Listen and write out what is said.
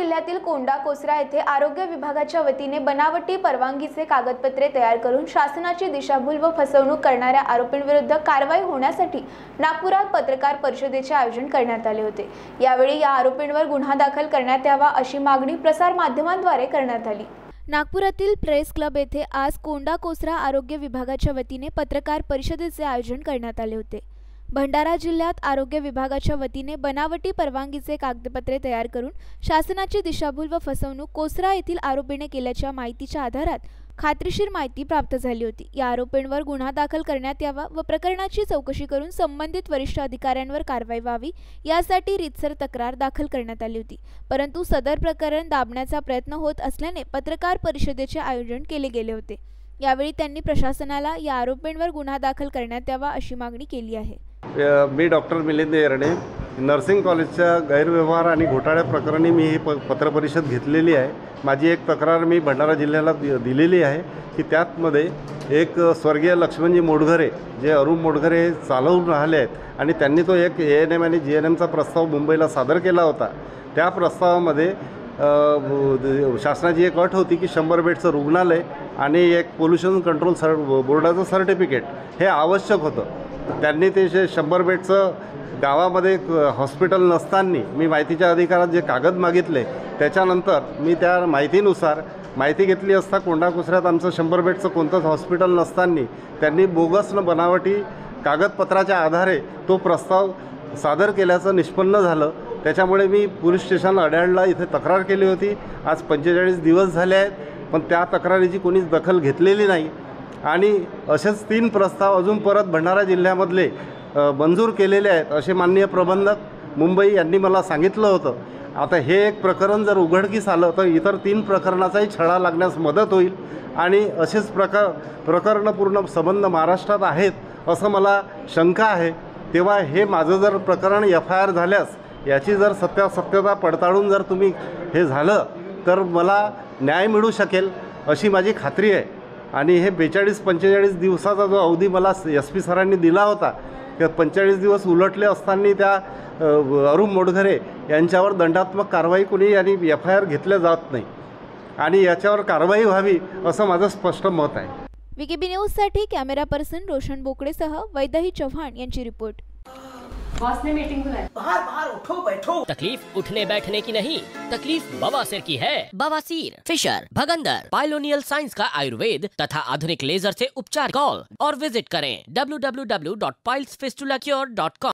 जिल्ह्यातील कोंढा कोसरा येथे आरोग्य विभागाच्या वतीने बनावटी परवानगीचे कागदपत्रे तयार करून शासनाची दिशाभूल व फसवणूक करणाऱ्या आरोपींविरुद्ध कारवाई होण्यासाठी नागपुरात पत्रकार परिषदेचे आयोजन करण्यात आले होते। यावेळी या आरोपींवर गुन्हा दाखल करण्यात यावा अशी मागणी प्रसार माध्यमांद्वारे करण्यात आली। नागपुरातील प्रेस क्लब येथे आज कोंढा कोसरा आरोग्य विभागाच्या वतीने पत्रकार परिषदेचे आयोजन करण्यात आले होते। भंडारा जिल्ह्यात आरोग्य विभागाच्या वतीने बनावटी परवानगीचे कागदपत्रे तयार करून शासनाची दिशाभूल व फसवणूक कोसरा येथील आरोपीने केल्याच्या माहितीच्या आधारात खात्रीशीर माहिती प्राप्त झाली होती। या आरोपींवर गुन्हा दाखल करण्यात यावा व प्रकरणाची चौकशी करून संबंधित वरिष्ठ अधिकाऱ्यांवर कारवाई व्हावी यासाठी रीतसर तक्रार दाखल करण्यात आली होती। परंतु सदर प्रकरण दाबण्याचा प्रयत्न होत असल्याने पत्रकार परिषदेचे आयोजन केले गेले होते। यावेळी त्यांनी प्रशासनाला या आरोपींवर गुन्हा दाखल करण्यात यावा अशी मागणी केली आहे। मी डॉक्टर मिलिंद येरणे, नर्सिंग कॉलेजच्या गैरव्यवहार आणि घोटाळ्या प्रकरणी मी ही पत्रपरिषद घेतलेली आहे। माझी एक तक्रार मी भंडारा जिल्ह्याला दिलेली आहे की त्यामध्ये एक स्वर्गीय लक्ष्मणजी मोडघरे जे अरुण मोडघरे चालवून राहिले आहेत आणि त्यांनी तो एक ANM आणि GNMचा प्रस्ताव मुंबईला सादर केला होता। त्या प्रस्तावामध्ये शासनाची एक अट होती की 100 बेडचं रुग्णालय आणि एक पोल्युशन कंट्रोल बोर्डाचं सर्टिफिकेट हे आवश्यक होतं। त्यांनी ते 100 बेडचं गावामध्ये हॉस्पिटल नसताना मी माहितीच्या अधिकारात जे कागद मागितले त्याच्यानंतर मी त्या माहितीनुसार माहिती घेतली असता कोंढा कोसऱ्यात आमचं 100 बेडचं कोणतंच हॉस्पिटल नसताना त्यांनी बोगसनं बनावटी कागदपत्राच्या आधारे तो प्रस्ताव सादर केल्याचं निष्पन्न झालं। त्याच्यामुळे मी पोलीस स्टेशन अड्याळला इथे तक्रार केली होती। आज 45 दिवस झाले आहेत पण त्या तक्रारीची कोणीच दखल घेतलेली नाही आणि असेच 3 प्रस्ताव अजून परत भंडारा जिल्ह्यामधले मंजूर केलेले आहेत असे माननीय प्रबंधक मुंबई यांनी मला सांगितलं होतं। आता हे एक प्रकरण जर उघडकीस आलं तर इतर 3 प्रकरणाचाही छडा लागण्यास मदत होईल आणि असेच प्रकरणं पूर्ण संबंध महाराष्ट्रात आहेत असं मला शंका आहे। तेव्हा हे माझं जर प्रकरण FIR झाल्यास याची जर सत्यता पडताळून जर तुम्ही हे झालं तर मला न्याय मिळू शकेल अशी माझी खात्री आहे। आणि हे 42-45 दिवसाचा जो अवधी मला SP सरांनी दिला होता त्या 45 दिवस उलटले असताना त्या अरुण मोडघरे यांच्यावर दंडात्मक कारवाई कोणी आणि FIR घेतल्या जात नाही आणि याच्यावर कारवाई व्हावी असं माझं स्पष्ट मत आहे। VKB न्यूज साठी कॅमेरा पर्सन रोशन बोकडेसह वैदेही चव्हाण यांची रिपोर्ट। बॉस ने मीटिंग बुलाई। बाहर बाहर उठो बैठो। तकलीफ उठने बैठने की नहीं, तकलीफ बवासीर की है। बवासीर, फिशर, भगंदर, पाइलोनियल साइंस का आयुर्वेद तथा आधुनिक लेजर से उपचार। कॉल और विजिट करें www.pilesfistulacure.com।